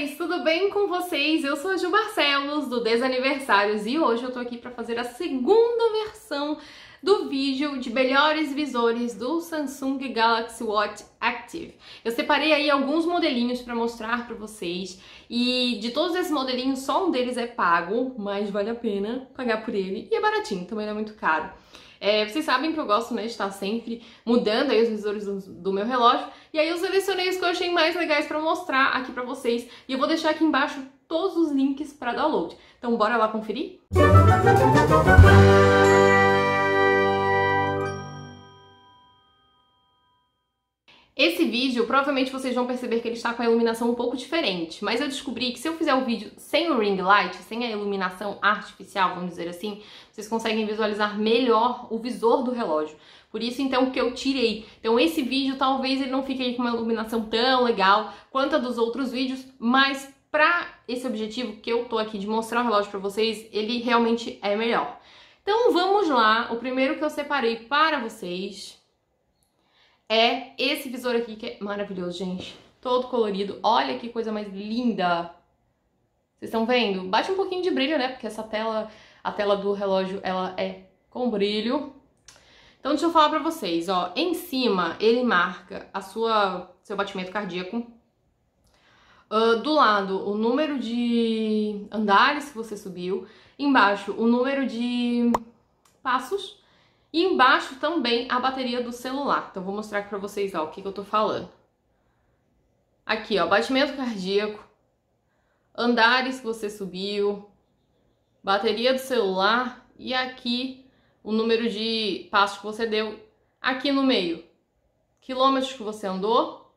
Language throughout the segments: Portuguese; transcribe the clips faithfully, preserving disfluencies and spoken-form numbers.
guys! Tudo bem com vocês? Eu sou a Ju Barcelos, do Desaniversários, e hoje eu tô aqui pra fazer a segunda versão do vídeo de melhores visores do Samsung Galaxy Watch Active. Eu separei aí alguns modelinhos pra mostrar pra vocês, e de todos esses modelinhos, só um deles é pago, mas vale a pena pagar por ele, e é baratinho, também não é muito caro. É, vocês sabem que eu gosto, né, de estar sempre mudando aí os visores do, do meu relógio. E aí eu selecionei os que eu achei mais legais pra mostrar aqui pra vocês. E eu vou deixar aqui embaixo todos os links pra download. Então bora lá conferir? Esse vídeo, provavelmente vocês vão perceber que ele está com a iluminação um pouco diferente, mas eu descobri que se eu fizer o vídeo sem o ring light, sem a iluminação artificial, vamos dizer assim, vocês conseguem visualizar melhor o visor do relógio. Por isso, então, que eu tirei. Então, esse vídeo, talvez ele não fique aí com uma iluminação tão legal quanto a dos outros vídeos, mas para esse objetivo que eu tô aqui de mostrar o relógio para vocês, ele realmente é melhor. Então, vamos lá. O primeiro que eu separei para vocês é esse visor aqui, que é maravilhoso, gente. Todo colorido. Olha que coisa mais linda. Vocês estão vendo? Bate um pouquinho de brilho, né? Porque essa tela, a tela do relógio, ela é com brilho. Então, deixa eu falar pra vocês, ó. Em cima, ele marca a sua, seu batimento cardíaco. Uh, do lado, o número de andares que você subiu. Embaixo, o número de passos. E embaixo também a bateria do celular. Então, vou mostrar aqui pra vocês, ó, o que, que eu tô falando. Aqui, ó, batimento cardíaco, andares que você subiu, bateria do celular e aqui o número de passos que você deu. Aqui no meio, quilômetros que você andou.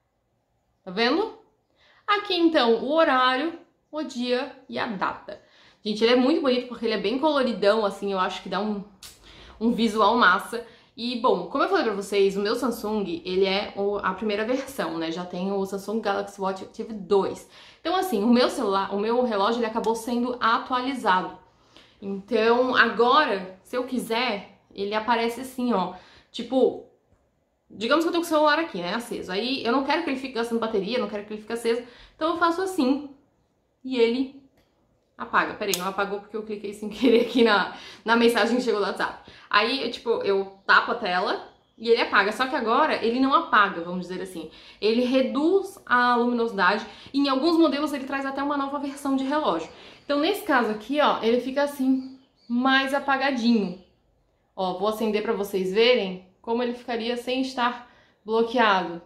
Tá vendo? Aqui, então, o horário, o dia e a data. Gente, ele é muito bonito porque ele é bem coloridão, assim, eu acho que dá um... um visual massa. E, bom, como eu falei pra vocês, o meu Samsung, ele é a primeira versão, né? Já tem o Samsung Galaxy Watch Active dois. Então, assim, o meu celular, o meu relógio, ele acabou sendo atualizado. Então, agora, se eu quiser, ele aparece assim, ó. Tipo, digamos que eu tô com o celular aqui, né, aceso. Aí, eu não quero que ele fique gastando bateria, não quero que ele fique aceso. Então, eu faço assim. E ele apaga. Peraí, não apagou porque eu cliquei sem querer aqui na, na mensagem que chegou do WhatsApp. Aí, eu, tipo, eu tapo a tela e ele apaga. Só que agora ele não apaga, vamos dizer assim. Ele reduz a luminosidade e em alguns modelos ele traz até uma nova versão de relógio. Então, nesse caso aqui, ó, ele fica assim, mais apagadinho. Ó, vou acender pra vocês verem como ele ficaria sem estar bloqueado.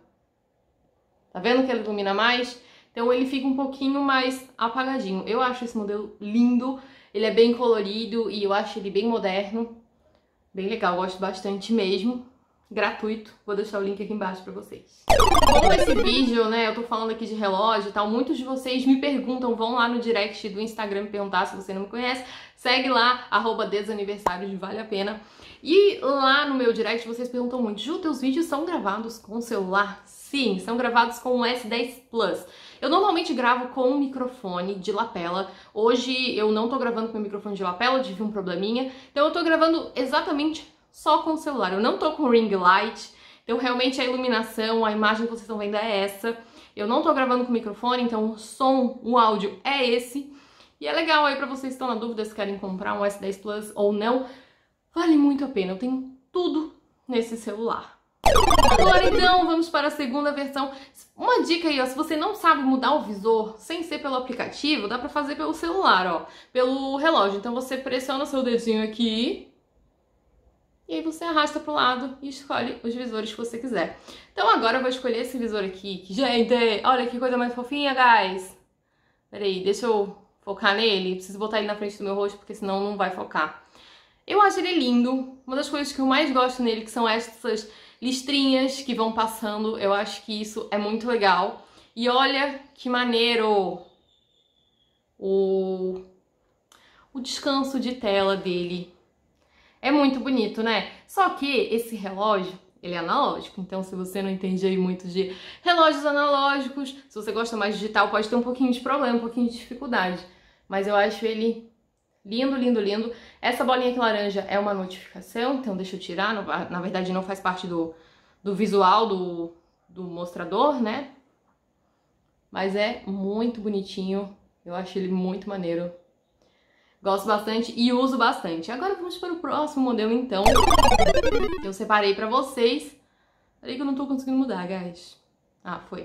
Tá vendo que ele ilumina mais? Então ele fica um pouquinho mais apagadinho. Eu acho esse modelo lindo, ele é bem colorido e eu acho ele bem moderno. Bem legal, gosto bastante mesmo. Gratuito, vou deixar o link aqui embaixo pra vocês. Como esse vídeo, né, eu tô falando aqui de relógio e tal, muitos de vocês me perguntam, vão lá no direct do Instagram me perguntar se você não me conhece. Segue lá, arroba Desaniversários, vale a pena. E lá no meu direct vocês perguntam muito, Ju, teus vídeos são gravados com o celular? Sim, são gravados com o S dez Plus. Eu normalmente gravo com um microfone de lapela. Hoje eu não tô gravando com o microfone de lapela, eu tive um probleminha. Então eu tô gravando exatamente só com o celular. Eu não tô com ring light. Então realmente a iluminação, a imagem que vocês estão vendo é essa. Eu não tô gravando com microfone, então o som, o áudio é esse. E é legal aí pra vocês que estão na dúvida se querem comprar um S dez Plus ou não. Vale muito a pena, eu tenho tudo nesse celular. Agora então, vamos para a segunda versão. Uma dica aí, ó, se você não sabe mudar o visor sem ser pelo aplicativo, dá pra fazer pelo celular, ó, pelo relógio. Então você pressiona seu dedinho aqui e aí você arrasta pro lado e escolhe os visores que você quiser. Então agora eu vou escolher esse visor aqui, que, gente, olha que coisa mais fofinha, guys. Peraí, deixa eu focar nele, preciso botar ele na frente do meu rosto porque senão não vai focar. Eu acho ele lindo, uma das coisas que eu mais gosto nele, que são essas listrinhas que vão passando, eu acho que isso é muito legal. E olha que maneiro o, o descanso de tela dele. É muito bonito, né? Só que esse relógio, ele é analógico, então se você não entende aí muito de relógios analógicos, se você gosta mais de digital, pode ter um pouquinho de problema, um pouquinho de dificuldade. Mas eu acho ele lindo, lindo, lindo. Essa bolinha aqui laranja é uma notificação, então deixa eu tirar. Na verdade não faz parte do, do visual do, do mostrador, né? mas é muito bonitinho. Eu acho ele muito maneiro. Gosto bastante e uso bastante. Agora vamos para o próximo modelo, então. Que eu separei pra vocês. Peraí que eu não tô conseguindo mudar, guys. Ah, foi.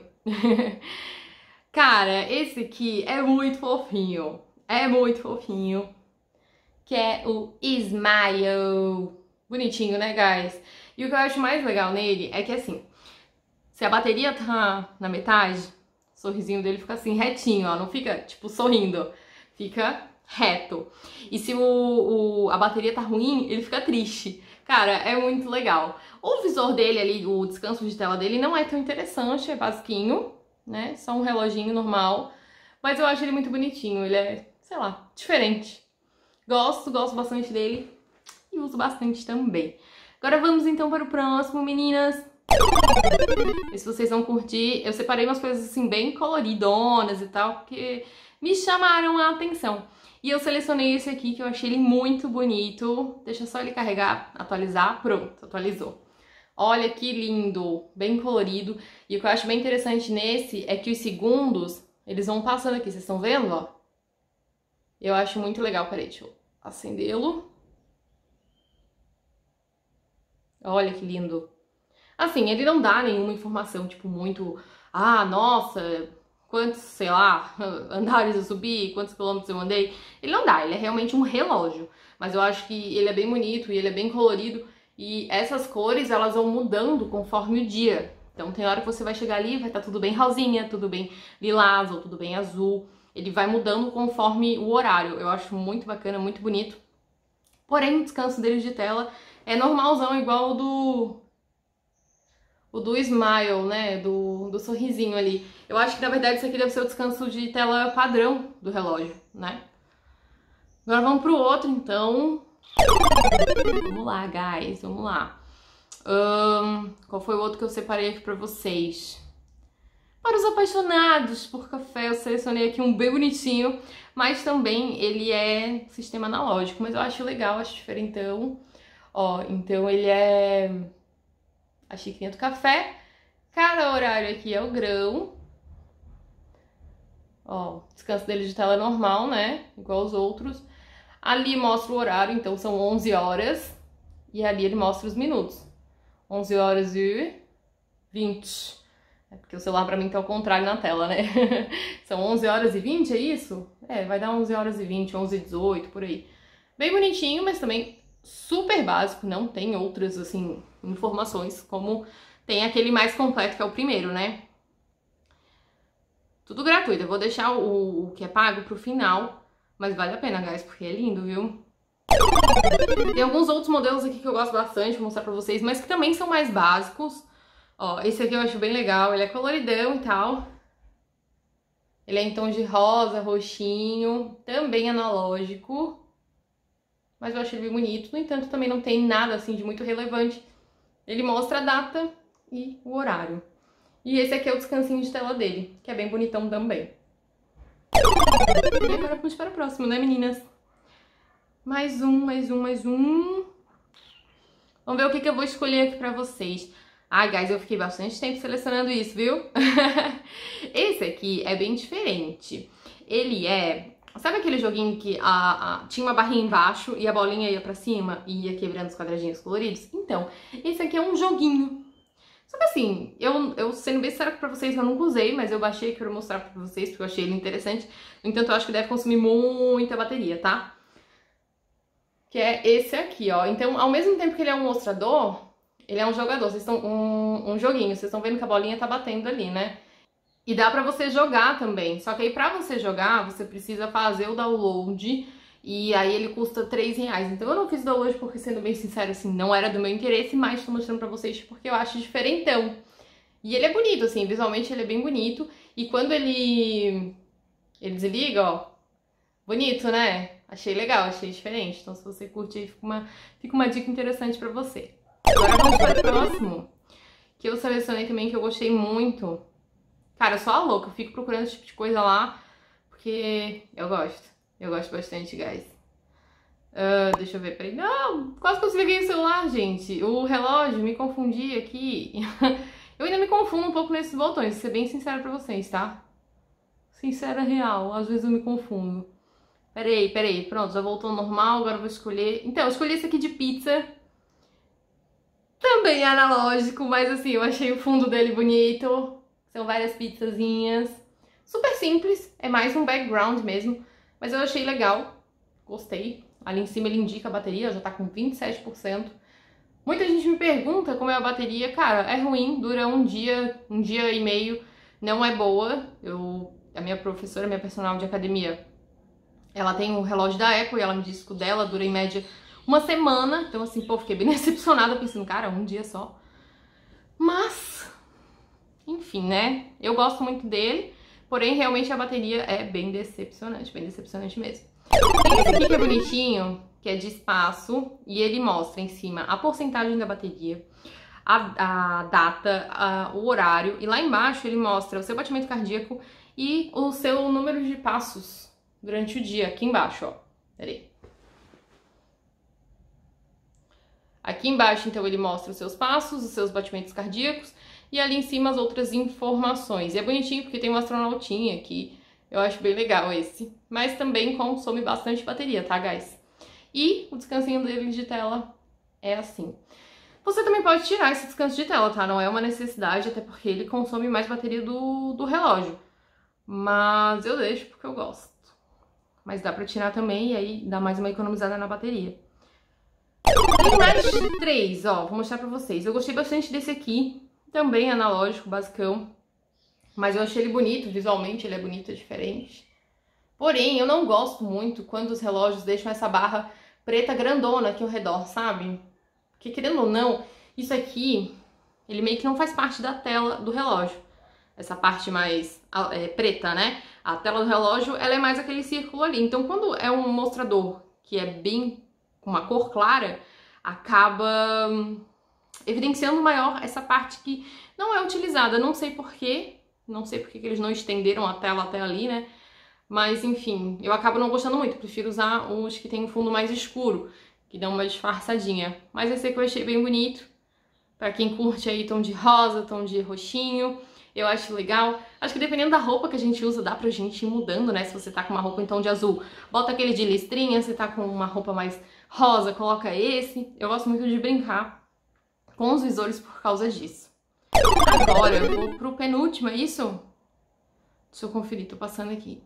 Cara, esse aqui é muito fofinho. É muito fofinho. Que é o Smile. Bonitinho, né, guys? E o que eu acho mais legal nele é que, assim, se a bateria tá na metade, o sorrisinho dele fica assim, retinho, ó. Não fica, tipo, sorrindo. Fica reto. E se o, o, a bateria tá ruim, ele fica triste. Cara, é muito legal. O visor dele ali, o descanso de tela dele não é tão interessante, é basiquinho, né? Só um reloginho normal. Mas eu acho ele muito bonitinho, ele é, sei lá, diferente. Gosto, gosto bastante dele e uso bastante também. Agora vamos então para o próximo, meninas. E se vocês vão curtir, eu separei umas coisas assim bem coloridonas e tal, porque me chamaram a atenção. E eu selecionei esse aqui, que eu achei ele muito bonito. Deixa só ele carregar, atualizar. Pronto, atualizou. Olha que lindo, bem colorido. E o que eu acho bem interessante nesse é que os segundos, eles vão passando aqui. Vocês estão vendo, ó? Eu acho muito legal. Peraí, deixa eu acendê-lo. Olha que lindo. Assim, ele não dá nenhuma informação, tipo, muito... Ah, nossa... quantos, sei lá, andares eu subi, quantos quilômetros eu andei. Ele não dá, ele é realmente um relógio. Mas eu acho que ele é bem bonito e ele é bem colorido. E essas cores, elas vão mudando conforme o dia. Então tem hora que você vai chegar ali, vai estar tudo bem rosinha, tudo bem lilás ou tudo bem azul. Ele vai mudando conforme o horário. Eu acho muito bacana, muito bonito. Porém, o descanso dele de tela é normalzão, igual o do... o do Smile, né, do, do sorrisinho ali. Eu acho que, na verdade, isso aqui deve ser o descanso de tela padrão do relógio, né? Agora vamos pro outro, então. Vamos lá, guys, vamos lá. Um, qual foi o outro que eu separei aqui pra vocês? Para os apaixonados por café, eu selecionei aqui um bem bonitinho, mas também ele é sistema analógico, mas eu acho legal, acho diferentão. Ó, então ele é... a xicrinha do café. Cada horário aqui é o grão. Ó, descanso dele de tela normal, né? Igual os outros. Ali mostra o horário, então são onze horas. E ali ele mostra os minutos. onze horas e vinte. É porque o celular pra mim tá ao contrário na tela, né? São onze horas e vinte, é isso? É, vai dar onze horas e vinte, onze e dezoito, por aí. Bem bonitinho, mas também super básico. Não tem outras, assim, informações como tem aquele mais completo, que é o primeiro, né? Tudo gratuito. Eu vou deixar o, o que é pago pro final, mas vale a pena, guys, porque é lindo, viu? Tem alguns outros modelos aqui que eu gosto bastante, vou mostrar pra vocês, mas que também são mais básicos. Ó, esse aqui eu acho bem legal, ele é coloridão e tal. Ele é em tom de rosa, roxinho, também analógico. Mas eu achei ele bem bonito, no entanto também não tem nada assim de muito relevante. Ele mostra a data e o horário. E esse aqui é o descansinho de tela dele, que é bem bonitão também. E agora vamos para o próximo, né, meninas? Mais um, mais um, mais um. Vamos ver o que, que eu vou escolher aqui pra vocês. Ai, guys, eu fiquei bastante tempo selecionando isso, viu? Esse aqui é bem diferente. Ele é... Sabe aquele joguinho que a, a, tinha uma barrinha embaixo e a bolinha ia pra cima e ia quebrando os quadradinhos coloridos? Então, esse aqui é um joguinho. Só que assim, eu, eu sendo bem sincera pra vocês, eu nunca usei, mas eu baixei e quero mostrar pra vocês porque eu achei ele interessante. No entanto, eu acho que deve consumir muita bateria, tá? Que é esse aqui, ó. Então, ao mesmo tempo que ele é um mostrador, ele é um jogador. Vocês estão um, um joguinho. Vocês estão vendo que a bolinha tá batendo ali, né? E dá pra você jogar também. Só que aí pra você jogar, você precisa fazer o download. E aí ele custa três reais. Então eu não fiz download porque, sendo bem sincero, assim, não era do meu interesse. Mas tô mostrando pra vocês porque eu acho diferentão. E ele é bonito, assim. Visualmente ele é bem bonito. E quando ele... ele desliga, ó. Bonito, né? Achei legal, achei diferente. Então se você curte aí, fica uma, fica uma dica interessante pra você. Agora vamos para o próximo. Que eu selecionei também, que eu gostei muito. Cara, eu sou a louca, eu fico procurando esse tipo de coisa lá, porque eu gosto. Eu gosto bastante, guys. Uh, deixa eu ver, peraí. Não, quase que eu desliguei o celular, gente. O relógio, me confundi aqui. Eu ainda me confundo um pouco nesses botões, vou ser bem sincera pra vocês, tá? sincera real, às vezes eu me confundo. Peraí, peraí, pronto, já voltou ao normal, agora eu vou escolher. Então, eu escolhi esse aqui de pizza. Também é analógico, mas assim, eu achei o fundo dele bonito. São várias pizzazinhas. Super simples, é mais um background mesmo. Mas eu achei legal, gostei. Ali em cima ele indica a bateria, já tá com vinte e sete por cento. Muita gente me pergunta como é a bateria. Cara, é ruim, dura um dia, um dia e meio. Não é boa. Eu, a minha professora, minha personal de academia, ela tem um relógio da Apple e ela me disse que o dela dura em média uma semana. Então assim, pô, fiquei bem decepcionada pensando, cara, um dia só. Mas, enfim, né? Eu gosto muito dele, porém realmente a bateria é bem decepcionante, bem decepcionante mesmo. Tem esse aqui que é bonitinho, que é de espaço, e ele mostra em cima a porcentagem da bateria, a, a data, a, o horário, e lá embaixo ele mostra o seu batimento cardíaco e o seu número de passos durante o dia, aqui embaixo, ó. Peraí. Aqui embaixo, então, ele mostra os seus passos, os seus batimentos cardíacos, e ali em cima as outras informações. E é bonitinho porque tem uma astronautinha aqui, eu acho bem legal esse. Mas também consome bastante bateria, tá, guys? E o descansinho dele de tela é assim. Você também pode tirar esse descanso de tela, tá? Não é uma necessidade, até porque ele consome mais bateria do, do relógio. Mas eu deixo porque eu gosto. Mas dá pra tirar também e aí dá mais uma economizada na bateria. Tem mais três, ó, vou mostrar pra vocês. Eu gostei bastante desse aqui, também analógico, basicão. Mas eu achei ele bonito, visualmente ele é bonito, é diferente. Porém, eu não gosto muito quando os relógios deixam essa barra preta grandona aqui ao redor, sabe? Porque querendo ou não, isso aqui, ele meio que não faz parte da tela do relógio. Essa parte mais é, preta, né? A tela do relógio, ela é mais aquele círculo ali. Então, quando é um mostrador que é bem com uma cor clara, acaba evidenciando maior essa parte que não é utilizada. Não sei porquê, não sei porque que eles não estenderam a tela até ali, né? Mas, enfim, eu acabo não gostando muito. Prefiro usar os que tem um fundo mais escuro, que dão uma disfarçadinha. Mas esse aqui eu achei bem bonito. Pra quem curte aí tom de rosa, tom de roxinho, eu acho legal. Acho que dependendo da roupa que a gente usa, dá pra gente ir mudando, né? Se você tá com uma roupa em tom de azul, bota aquele de listrinha. Se tá com uma roupa mais rosa, coloca esse. Eu gosto muito de brincar com os visores por causa disso. Agora eu vou pro penúltimo, é isso? Deixa eu conferir, tô passando aqui.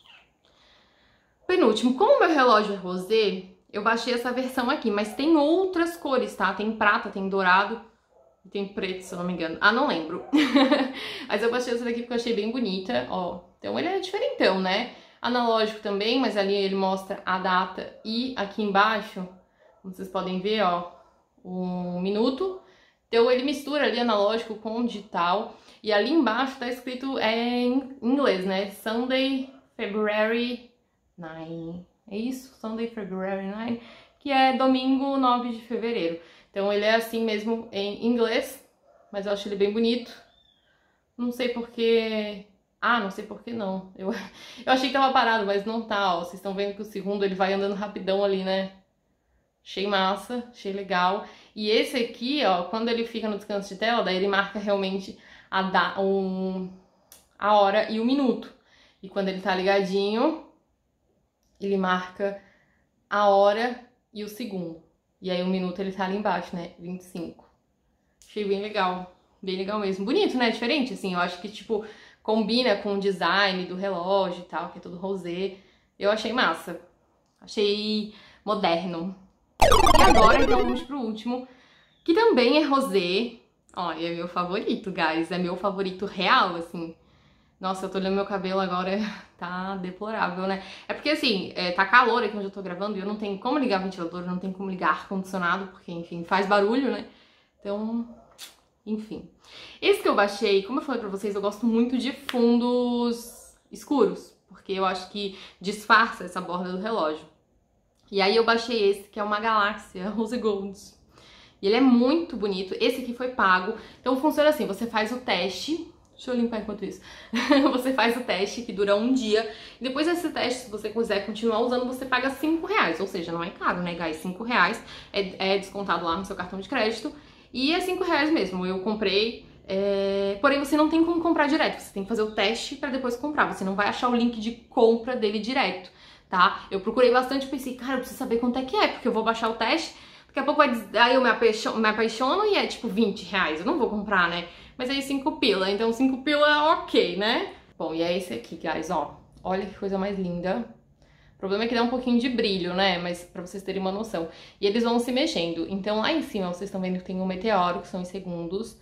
Penúltimo, como o meu relógio é rosé, eu baixei essa versão aqui, mas tem outras cores, tá? Tem prata, tem dourado, tem preto, se eu não me engano. Ah, não lembro. Mas eu baixei essa daqui porque eu achei bem bonita, ó. Então ele é diferentão, né? Analógico também, mas ali ele mostra a data e aqui embaixo, como vocês podem ver, ó, um minuto. Então ele mistura ali analógico com digital. E ali embaixo tá escrito é, em inglês, né? Sunday, February nove. É isso? Sunday, February nove. Que é domingo nove de fevereiro. Então ele é assim mesmo em inglês, mas eu acho ele bem bonito. Não sei porque... Ah, não sei por que não. Eu, eu achei que tava parado, mas não tá, ó. Vocês estão vendo que o segundo ele vai andando rapidão ali, né? Achei massa, achei legal. E esse aqui, ó, quando ele fica no descanso de tela, daí ele marca realmente a, da, um, a hora e o minuto. E quando ele tá ligadinho, ele marca a hora e o segundo. E aí o minuto ele tá ali embaixo, né? vinte e cinco. Achei bem legal. Bem legal mesmo. Bonito, né? Diferente, assim. Eu acho que, tipo, combina com o design do relógio e tal, que é tudo rosé. Eu achei massa. Achei moderno. E agora, então, vamos pro último, que também é rosé. Ó, é meu favorito, guys. É meu favorito real, assim. Nossa, eu tô olhando meu cabelo agora, tá deplorável, né? É porque, assim, é, tá calor aqui onde eu tô gravando e eu não tenho como ligar ventilador, não tenho como ligar ar-condicionado, porque, enfim, faz barulho, né? Então, enfim. Esse que eu baixei, como eu falei pra vocês, eu gosto muito de fundos escuros, porque eu acho que disfarça essa borda do relógio. E aí eu baixei esse, que é uma galáxia Rose Gold. E ele é muito bonito. Esse aqui foi pago. Então funciona assim, você faz o teste. Deixa eu limpar enquanto isso. Você faz o teste, que dura um dia. E depois desse teste, se você quiser continuar usando, você paga cinco reais. Ou seja, não é caro, né, guys? cinco reais é, é descontado lá no seu cartão de crédito. E é cinco reais mesmo. Eu comprei, É... Porém, você não tem como comprar direto, você tem que fazer o teste para depois comprar, você não vai achar o link de compra dele direto, tá? Eu procurei bastante e pensei, cara, eu preciso saber quanto é que é, porque eu vou baixar o teste, daqui a pouco vai dizer, aí eu me apaixono, me apaixono e é tipo vinte reais, eu não vou comprar, né? Mas aí cinco pila, então cinco pila é ok, né? Bom, e é esse aqui, guys, ó, olha que coisa mais linda. O problema é que dá um pouquinho de brilho, né? Mas pra vocês terem uma noção. E eles vão se mexendo. Então lá em cima vocês estão vendo que tem um meteoro, que são em segundos.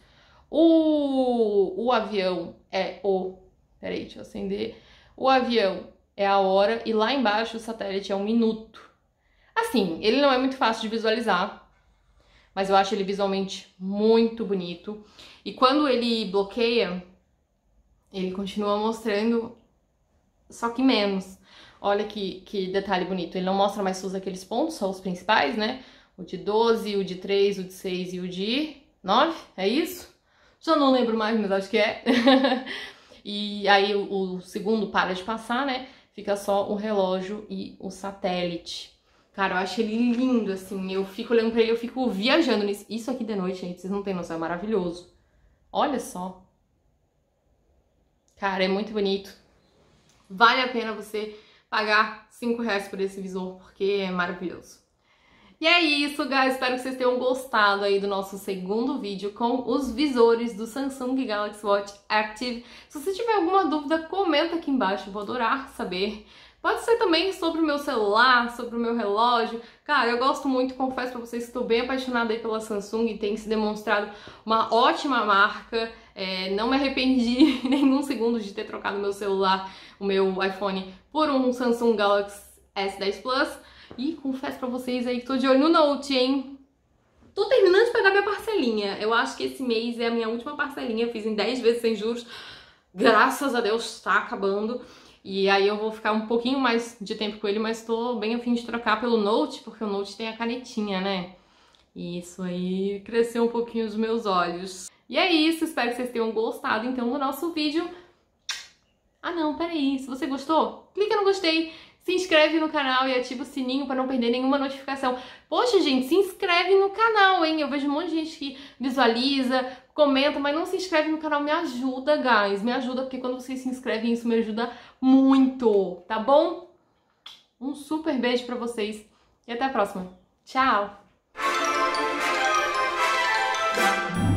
O, o avião é o... Peraí, deixa eu acender. O avião é a hora e lá embaixo o satélite é um minuto. Assim, ele não é muito fácil de visualizar, mas eu acho ele visualmente muito bonito. E quando ele bloqueia, ele continua mostrando, só que menos. Olha que, que detalhe bonito. Ele não mostra mais todos aqueles pontos, só os principais, né? O de doze, o de três, o de seis e o de nove, é isso? Já não lembro mais, mas acho que é. E aí o, o segundo para de passar, né? Fica só o relógio e o satélite. Cara, eu acho ele lindo, assim. Eu fico olhando pra ele, eu fico viajando nisso. Isso aqui de noite, gente, vocês não têm noção, é maravilhoso. Olha só. Cara, é muito bonito. Vale a pena você pagar cinco reais por esse visor, porque é maravilhoso. E é isso, guys. Espero que vocês tenham gostado aí do nosso segundo vídeo com os visores do Samsung Galaxy Watch Active. Se você tiver alguma dúvida, comenta aqui embaixo. Eu vou adorar saber. Pode ser também sobre o meu celular, sobre o meu relógio. Cara, eu gosto muito, confesso pra vocês que estou bem apaixonada aí pela Samsung e tem se demonstrado uma ótima marca. É, não me arrependi nenhum segundo de ter trocado meu celular, o meu iPhone, por um Samsung Galaxy S dez Plus. E confesso pra vocês aí que tô de olho no Note, hein? Tô terminando de pagar minha parcelinha. Eu acho que esse mês é a minha última parcelinha. Fiz em dez vezes sem juros. Graças a Deus tá acabando. E aí eu vou ficar um pouquinho mais de tempo com ele, mas tô bem a fim de trocar pelo Note, porque o Note tem a canetinha, né? E isso aí cresceu um pouquinho os meus olhos. E é isso, espero que vocês tenham gostado então do nosso vídeo. Ah não, peraí, se você gostou, clica no gostei, se inscreve no canal e ativa o sininho para não perder nenhuma notificação. Poxa, gente, se inscreve no canal, hein? Eu vejo um monte de gente que visualiza, comenta, mas não se inscreve no canal. Me ajuda, guys, me ajuda, porque quando vocês se inscrevem, isso me ajuda muito, tá bom? Um super beijo pra vocês e até a próxima. Tchau!